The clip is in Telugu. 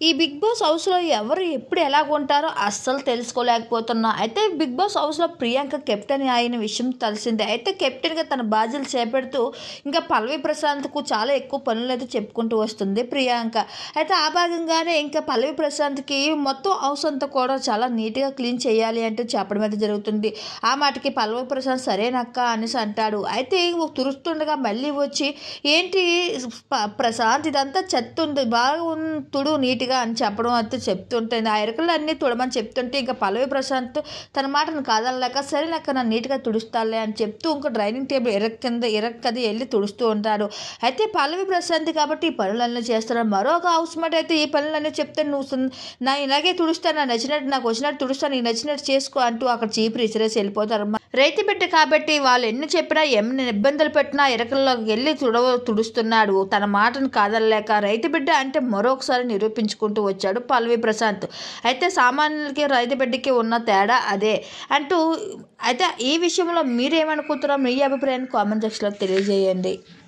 ఈ బిగ్ బాస్ హౌస్లో ఎవరు ఎప్పుడు ఎలాగుంటారో అస్సలు తెలుసుకోలేకపోతున్నా. అయితే బిగ్ బాస్ హౌస్లో ప్రియాంక కెప్టెన్ అయిన విషయం తెలిసిందే. అయితే కెప్టెన్గా తన బాధ్యతలు చేపడుతూ ఇంకా పల్లవి ప్రశాంత్కు చాలా ఎక్కువ పనులు అయితే చెప్పుకుంటూ వస్తుంది ప్రియాంక. అయితే ఆ భాగంగానే ఇంకా పల్లవి ప్రశాంత్కి మొత్తం హౌస్ అంతా కూడా చాలా నీట్గా క్లీన్ చేయాలి అంటూ చెప్పడం అయితే జరుగుతుంది. ఆ మాటకి పల్లవి ప్రశాంత్ సరేనక్క అనేసి అంటాడు. అయితే తుడుస్తుండగా మళ్ళీ వచ్చి ఏంటి ప్రశాంత్ ఇదంతా చెత్త ఉంది, బాగా తుడు నీట్గా అని చెప్పడం అయితే చెప్తుంటుంది. ఆ ఎరకలు అన్నీ తుడమని చెప్తుంటే ఇంకా పల్లవి ప్రశాంత్ తన మాటను కాదనలేక సరేనక్క నన్ను నీట్గా తుడుస్తాలే అని చెప్తూ ఇంకా డ్రైనింగ్ టేబుల్ ఎరక్కది వెళ్ళి తుడుస్తూ ఉంటాడు. అయితే పల్లవి ప్రశాంత్ కాబట్టి ఈ పనులన్నీ చేస్తాడు. మరొక హౌస్ మేట్ అయితే ఈ పనులన్నీ చెప్తే నువ్వు నా ఇలాగే తుడుస్తాను, నా నచ్చినట్టు నాకు వచ్చినట్టు తుడుస్తాను, నీకు నచ్చినట్టు చేసుకో అంటూ అక్కడ చీపురు ఇసిరేసి వెళ్ళిపోతారు. రైతు బిడ్డ కాబట్టి వాళ్ళు ఎన్ని చెప్పినా ఎన్ని ఇబ్బందులు పెట్టినా ఎరకల్లోకి వెళ్ళి తుడుస్తున్నాడు. తన మాటను కాదనలేక రైతు బిడ్డ అంటే మరొకసారి నిరూపించుకుంటూ వచ్చాడు పల్లవి ప్రశాంత్. అయితే సామాన్యులకి రైతు బిడ్డకి ఉన్న తేడా అదే అంటూ. అయితే ఈ విషయంలో మీరేమనుకుంటున్నారో మీ అభిప్రాయాన్ని కామెంట్ సెక్షన్లో తెలియజేయండి.